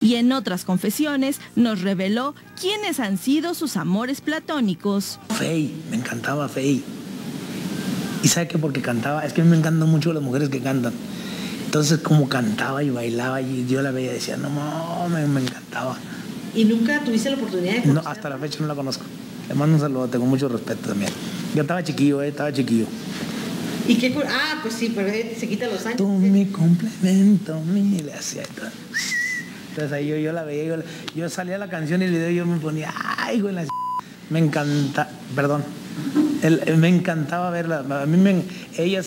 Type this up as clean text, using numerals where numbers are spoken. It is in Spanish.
Y en otras confesiones nos reveló quiénes han sido sus amores platónicos. Fey, me encantaba Fey. ¿Y sabe qué? Porque cantaba, es que a mí me encantan mucho las mujeres que cantan. Entonces como cantaba y bailaba y yo la veía y decía, no, me encantaba. ¿Y nunca tuviste la oportunidad de conocerla? No, hasta la fecha no la conozco. Le mando un saludo, tengo mucho respeto también. Yo estaba chiquillo, estaba chiquillo. ¿Y qué? Ah, pues sí, pero se quita los años. Tú mi complemento, le hacía y todo. Entonces ahí yo la veía, yo salía la canción y el video y yo me ponía, ay, güey, me encanta, perdón, me encantaba verla. A mí ella